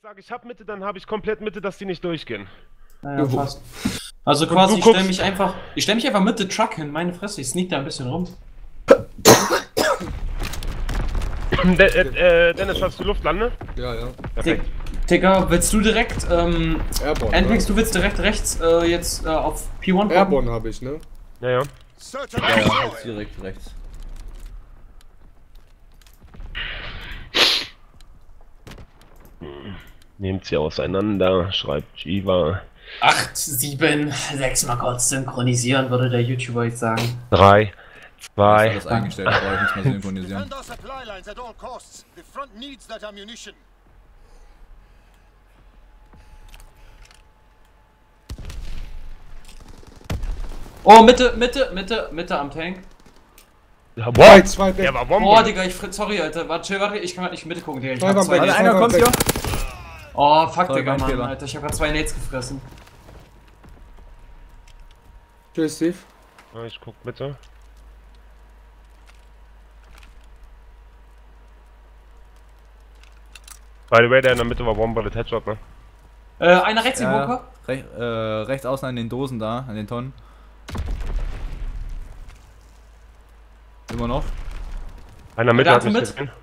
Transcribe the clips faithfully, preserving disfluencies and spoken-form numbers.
sage, ich habe Mitte, dann habe ich komplett Mitte, dass die nicht durchgehen. Naja, fast. Also quasi, ich guckst... stelle mich einfach, ich stelle mich einfach mit der Truck hin, meine Fresse, ich sneak da ein bisschen rum. De äh, äh, Dennis, hast du Luftlande? Ja, ja. Perfekt. Digga, willst du direkt, ähm, Airborne, Npix, ne? du willst direkt rechts, äh, jetzt, äh, auf P eins Airborne habe ich, ne? Ja, ja. Ja, ja, jetzt direkt rechts. Nehmt sie auseinander, schreibt Jiva. acht, sieben, sechs mal kurz synchronisieren, würde der YouTuber jetzt sagen. drei, zwei. Alles eingestellt, brauche ich nicht mehr synchronisieren. Defend our supply lines at all costs. The front needs that ammunition. Oh, Mitte, Mitte, Mitte, Mitte am Tank. Ja, Zwei, boah, zwei weg. der war Boah, Bombe. Digga, ich fritt, sorry, Alter. Warte, chill, warte, ich kann halt nicht Mitte gucken, Digga. Ich Zwei hab waren zwei weg. Nades. Warte, einer kommt hier. Oh, fuck, Sorry, Digga, mein Mann, Fehler. Alter. Ich hab grad zwei Nades gefressen. Tschüss, Steve. Ja, ich guck bitte. By the way, der in der Mitte war Bombe, das Headshot, ne? Äh, einer rechts im Ja, Bunker. rech, äh, rechts außen an den Dosen da, an den Tonnen. Immer noch. Einer Mitte Der hat mich mit. gesehen.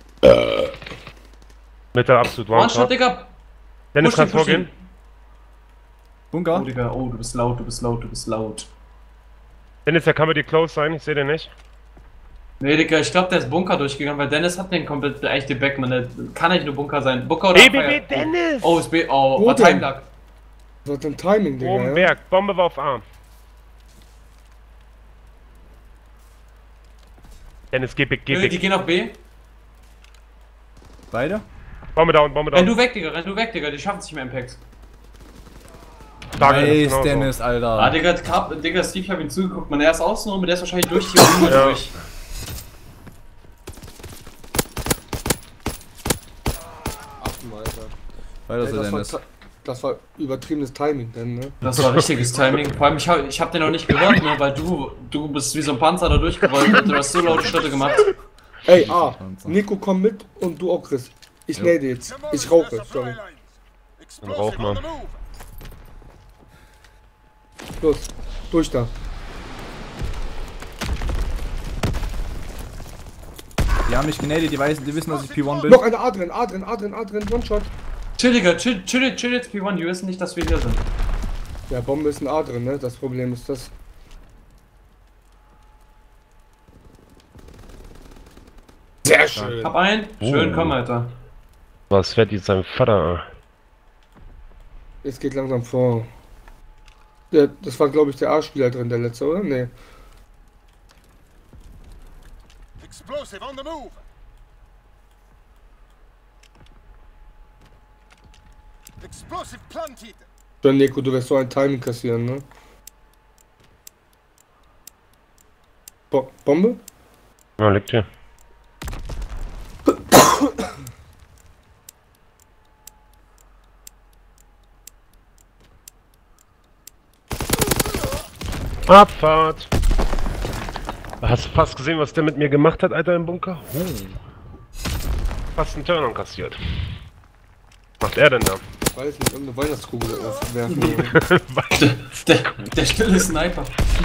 Mitte absolut One-Shot, One-Shot. Digga. Dennis, Push kannst ihn, push vorgehen? ihn. Bunker. Oh, Digga, oh, du bist laut, du bist laut, du bist laut. Dennis, der kann bei dir close sein, ich sehe den nicht. Nee, Digga, ich glaube, der ist Bunker durchgegangen, weil Dennis hat den komplett eigentlich den Backman. Der kann eigentlich nur Bunker sein. Bunker oder B B B, Fire- Dennis! Oh, ist B. Oh, Wo war denn? Timelag. Was für ein Timing, Digga. Oben Ja? Berg, Bombe war auf Arm. Dennis, geh big, geh Die big. gehen auf B. Beide? Bombe down, Bombe Renn down. du weg, Digga, renn du weg, Digga, die schaffen es nicht mehr im Packs. Stark, Nice, genau so. Dennis, Ah, Alter. Digga, Carp, Digga, Steve, ich hab ihn zugeguckt, man, er ist außen rum, der ist wahrscheinlich durch die Runde Ja. durch. Affen, Alter. Weiter Ey, so, das, war, Dennis. ta- das war übertriebenes Timing, denn, ne? Das war richtiges Timing. Vor allem, ich hab, ich hab den noch nicht gehört, ne, weil du, du bist wie so ein Panzer da durchgerollt und du hast so laute Schritte gemacht. Ey, ah, Nico, komm mit und du auch, Chris. Ich Jo. nade jetzt. Ich rauche, sorry. Dann rauch mal. Los, durch da. Die haben mich genadet, die, weiß, die wissen, dass ich P eins bin. Noch eine A drin, A drin, A drin, A drin, One-Shot. Chill, Digga, chill, chill, chill jetzt P eins, die wissen nicht, dass wir hier sind. Ja, Bombe ist ein A drin, ne? Das Problem ist das. Sehr schön. Hab einen, schön, Oh. komm, Alter. Was fährt jetzt sein Vater? Es geht langsam vor. Ja, das war, glaube ich, der A-Spieler drin, der letzte, oder? Nee. Explosive on the move. Explosive planted. John Nico, du wirst so ein Timing kassieren, ne? Bo Bombe? Ja, liegt hier. Abfahrt! Hast du fast gesehen, was der mit mir gemacht hat, Alter, im Bunker? Huh. Fast einen Turn kassiert. Was macht er denn da? Ich weiß nicht, irgendeine Weihnachtskugel werfen. Der, der, der stille Sniper.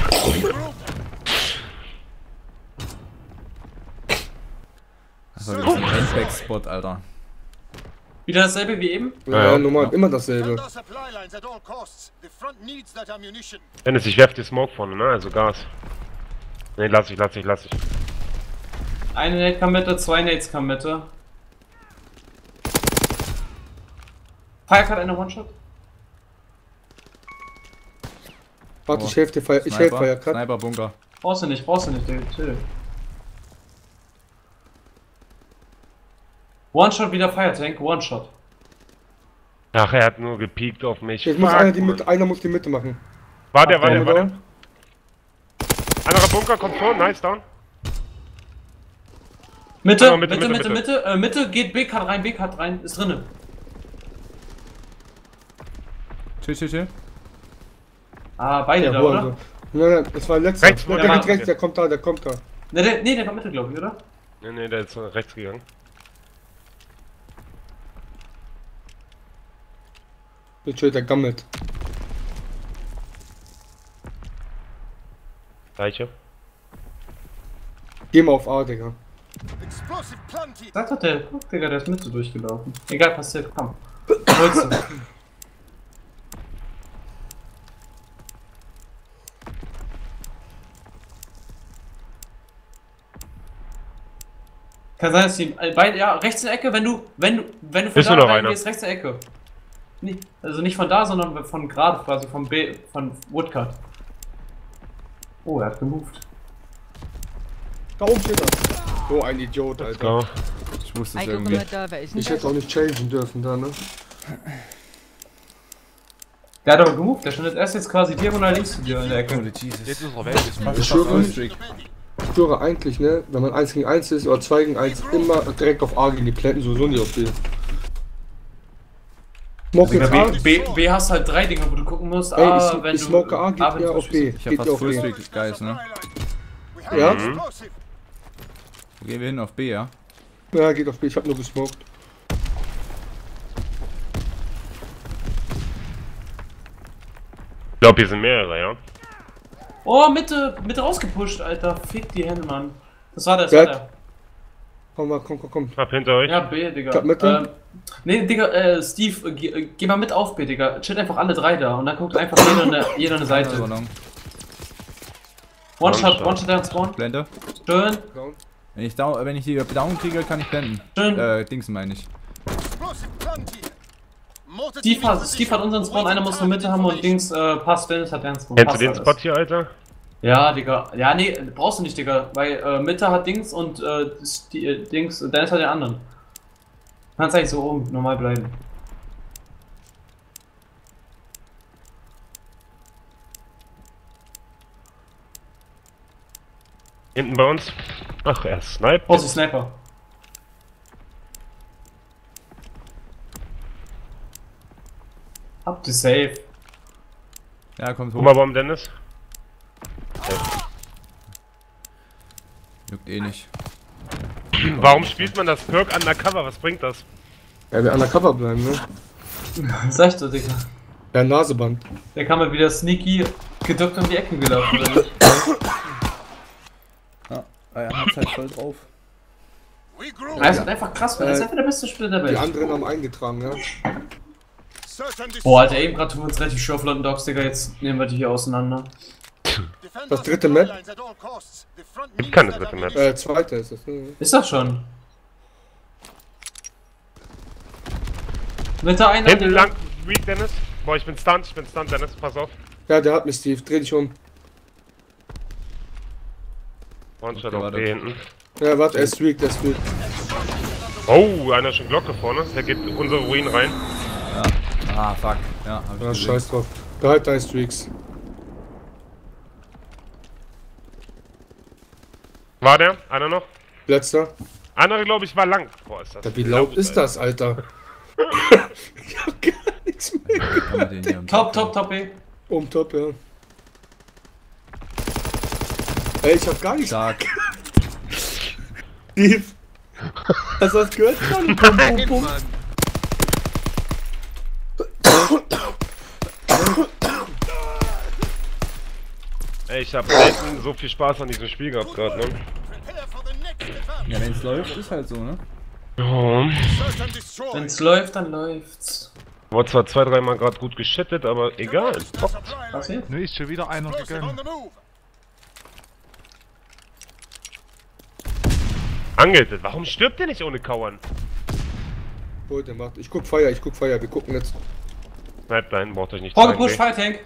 Das war wieder ein Handback-Spot, Alter. Wieder dasselbe wie eben? Ja, Ja, ja, normal, ja. immer Defend dasselbe. our supply lines at all costs. The front needs that ammunition. Dennis, ich werf dir Smoke vorne, ne? Also Gas. Ne, lass ich, lass ich, lass ich. Eine Nate kam Mitte, zwei Nates kam Mitte. Firecard eine One-Shot? Warte, Oh. ich helfe dir, Fire, ich helfe Fire Cut. Sniper, Bunker. Brauchst du nicht, brauchst du nicht, Digga, chill. One-Shot wieder Firetank, One-Shot. Ach, er hat nur gepiekt auf mich. Jetzt muss Fuck, einer die Mann. Mitte, einer muss die Mitte machen. War der, war der, Bombe war der. down. Anderer Bunker kommt vor, nice down. Mitte, Ah, Mitte, Mitte, Mitte, Mitte, Mitte, äh, Mitte, geht B-Card rein, B-Card rein, ist drinne. Chill, chill, chill. Ah, beide Ja, da, wo oder? also? Nein, nein, das war letzter. Rechts, der wo der der geht war- rechts, der kommt da, der kommt da. Ne, der, nee, der war Mitte, glaube ich, oder? Ne, ne, der ist rechts gegangen. Jetzt steht der gammelt. Gleiche. Geh mal auf A, Digga. Explosive planted. Sag doch der, guck Digga, der ist mit so durchgelaufen. Egal, passiert, komm. Holst du. Kann sein, dass die beide, ja, rechts in der Ecke, wenn du, wenn du, wenn du von Ist da nur noch einer. reingehst, rechts in der Ecke. Nicht, also nicht von da, sondern von gerade quasi, vom B, von Woodcut. Oh, er hat gemoved. Da oben steht er. So ein Idiot, Let's Alter. go. Ich wusste es Ej, guck irgendwie. mal da, wer ist denn Ich das? hätte auch nicht changen dürfen da, ne? Der hat aber gemoved, der stand jetzt erst jetzt quasi diagonal links zu dir in der Ecke. Holy Jesus. Jetzt ist er weg. Jetzt macht Ich schwöre, Streak. ich schwöre eigentlich, ne? Wenn man eins gegen eins ist oder zwei gegen eins, immer direkt auf A gehen. Die planten sowieso nicht auf B. Smoke Digga, jetzt A. B, B, B hast halt drei Dinge, wo du gucken musst. Ey, A, ich, wenn ich du smoke A, geht A, wenn ja du auf B. Ich hab Geht fast ja auf B. Fullstreak, Guys, ne? We have Ja? explosive. Wo gehen wir hin? Auf B, ja? Ja, geht auf B. Ich hab nur gesmoked. Ich glaube, hier sind mehrere, ja. Oh, Mitte, Mitte rausgepusht, Alter. Fick die Hände, Mann. Das war der, das Wer war hat- der. Komm mal, komm, komm, komm. Ab hinter euch. Ja, B, Digga. Glaub, Mitte? Ähm, nee, Digga, äh, Steve, äh, geh, äh, geh mal mit auf B, Digga. Chill einfach alle drei da und dann guckt einfach jeder eine, jeder eine Seite. Ballon. One-Shot, One-Shot down spawn. Blende. Schön, Wenn ich, down, wenn ich die Down kriege, kann ich blenden. schön. Äh, Dings meine ich. Explosive planted. Mortar Steve team in hat, Steve hat unseren position. Spawn, einer muss eine Mitte haben und Dings, äh, passt, Dennis hat deren Spawn. Kennst du Passt den alles. Spot hier, Alter? Ja, Digga. Ja, nee, brauchst du nicht, Digga. Weil äh, Mitte hat Dings und äh, die, äh, Dings, Dennis hat den anderen. Kannst eigentlich so oben normal bleiben. Hinten bei uns. Ach, er sniped. Vorsicht, Sniper. Habt ihr safe. Ja, kommt hoch. Guck mal, Bomb, Dennis. Juckt eh nicht. Warum spielt man das Perk undercover? Was bringt das? Ja, wir undercover bleiben, ne? Sag ich doch, Digga. Ja, Naseband. Der kam mal wieder sneaky geduckt um die Ecke gelaufen. oder nicht? Ja, er hat's halt voll drauf. We grew. Er ist halt einfach krass, weil er ist Äh, einfach der beste Spieler der Die Welt. anderen haben eingetragen, ja? Certain Boah, Alter, eben gerade tun wir uns relativ schwer auf London Dogs, Digga. Jetzt nehmen wir die hier auseinander. Defend Das our dritte supply Map? lines at all costs. The front Gibt needs keine that dritte Map. ammunition. Äh, zweite ist das, ne? Ist das schon? Mitte einer, Hinten Digga. lang, weak, Dennis. Boah, ich bin stunned, ich bin stunned, Dennis, pass auf. Ja, der hat mich, Steve. Dreh dich um. One-Shot Okay, auf warte. B hinten. Ja, warte, er ist weak, der ist weak. Oh, einer ist schon Glocke vorne. Der geht in unsere Ruinen rein. Ah, fuck. Ja, hab ich Ja, gesehen. scheiß drauf. Behalt deine Streaks. War der? Einer noch? Letzter. Andere, glaube ich, war lang. Boah, ist das Ja, wie laut ist Alter. das, Alter? Ich hab gar nichts mehr. Kann man den hier am Top, Top top, top, ey. Um top, ja. Ey, ich hab gar nichts. Stark. Steve. Hast du das gehört? Bum, bum, bum. Ey, ich hab selten so viel Spaß an diesem Spiel gehabt gerade, ne? Prepare for the next advance. Ja, wenn's läuft, ist halt so, ne? Oh. Search and destroy. Wenn's läuft, dann läuft's. Wurde zwar zwei, dreimal gerade gut geschittet, aber egal. The Bock. supply Was line. jetzt? Ne, ist schon wieder einer Explosive on gegangen. the move. Angelt. Warum stirbt der nicht ohne Kauern? Hol den, warte. Ich guck Feuer, ich guck Feuer. Wir gucken jetzt. Bleibt dahin, braucht euch nicht Vorgepusht, zeigen, Fire Tank.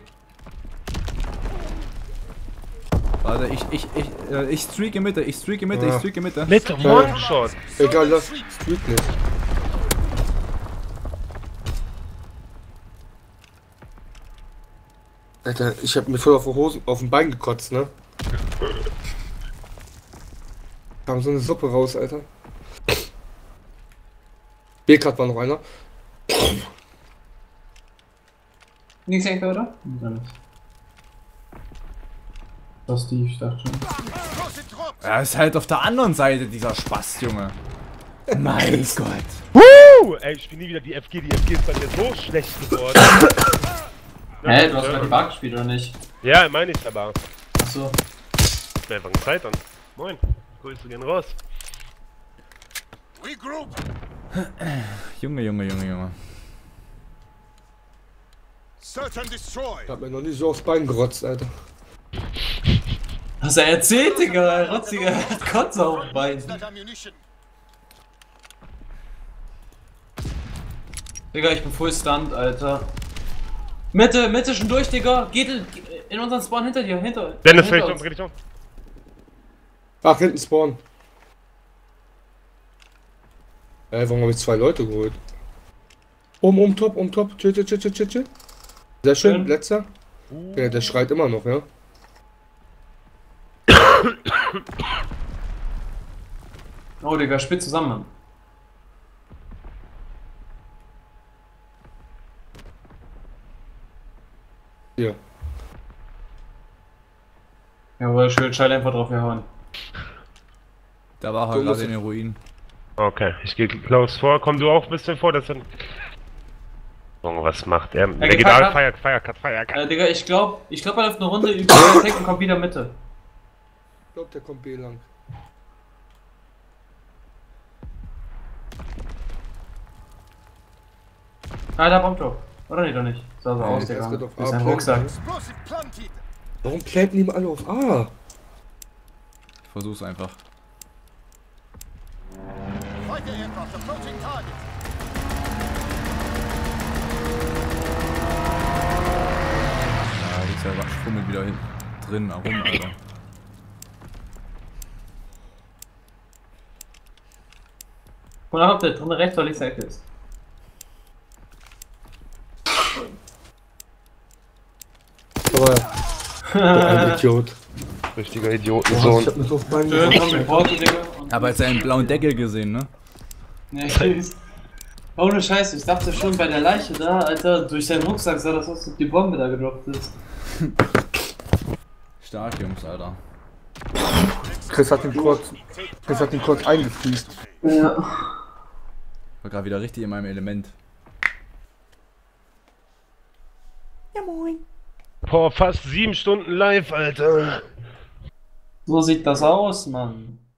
Warte, ich, ich, ich, äh, ich streake Mitte, ich streake Mitte, ich Ja. streake Mitte. nee. Mit One-Shot. Egal, lass. Streak nicht. Alter, ich hab mir voll auf die Hosen, auf den Bein gekotzt, ne? Kam so eine Suppe raus, Alter. B-Card war noch einer. Nix Ecke, oder? Ja, nicht. Das Steve, ich dachte schon. Explosive dropped. Er ist halt auf der anderen Seite, dieser Spaß, Junge. Mein Gott. Woo! Wuhu! Ey, ich spiel nie wieder die F G. Die F G ist bei mir so schlecht geworden. Hä, hey, du hast mal die Bar gespielt oder nicht? Ja, meine ich aber. Achso. Wer fängt Zeit an? Moin. Grüße gehen raus. Regroup. Junge, Junge, Junge, Junge. Search and destroy. Ich hab mir noch nie so aufs Bein gerotzt, Alter. Was er erzählt, Digga, Rotziger, hat Kotze auf dem Bein. Needs that ammunition. Digga, ich bin full stunned, Alter. Mitte, Mitte schon durch, Digga. Geht in, in unseren Spawn hinter dir, hinter. Dennis, hinter dreh dich um, uns. dreh dich um. Ach, hinten spawnen. Ey, warum habe ich zwei Leute geholt? Um, um, top, um, top. Chill, chill, chill, chill, chill. Sehr schön, Schön. letzter. Ja, der schreit immer noch, ja. Oh, Digga, spielt zusammen, Mann. Hier. Jawohl, schön, Schall einfach drauf gehauen. Da war er Du gerade musst- in den Ruinen. Okay, ich gehe Klaus vor. Komm du auch ein bisschen vor, das sind. Junge, was macht er? Der geht gepackt da, hat- Feier, Feiercut, Feiercut. Äh, Digga, ich glaub, ich glaub, er läuft eine Runde über den Attack und kommt wieder Mitte. Ich glaub, der kommt B lang. Ah, da bombt doch. Oder nicht, doch nicht. Sah so Ja, aus, der Digga. ist auf Das ist A ein planten. Rucksack. Explosive planted. Warum planten die alle auf A? Ich versuch's einfach. Fighter aircraft approaching target. Ja, jetzt ja schwummelt wieder hin, drin herum, Alter. Und dann ob der drin rechts oder links der Ecke ist. Aber du ein Idiot. Richtiger Boah, ich Idiotensohn. hab mir so auf Bein Schön, gerotzt. komm, Reporte, Digga. Und Aber jetzt einen blauen Deckel gesehen, ne? ja, ich weiß. Ohne Scheiße, ich dachte schon bei der Leiche da, Alter, durch seinen Rucksack sah das aus, als ob die Bombe da gedroppt ist. Stark, Jungs, Alter. Chris hat den kurz, Chris hat den kurz eingefriest. Ja. War gerade wieder richtig in meinem Element. Boah, fast sieben Stunden live, Alter. So sieht das aus, Mann.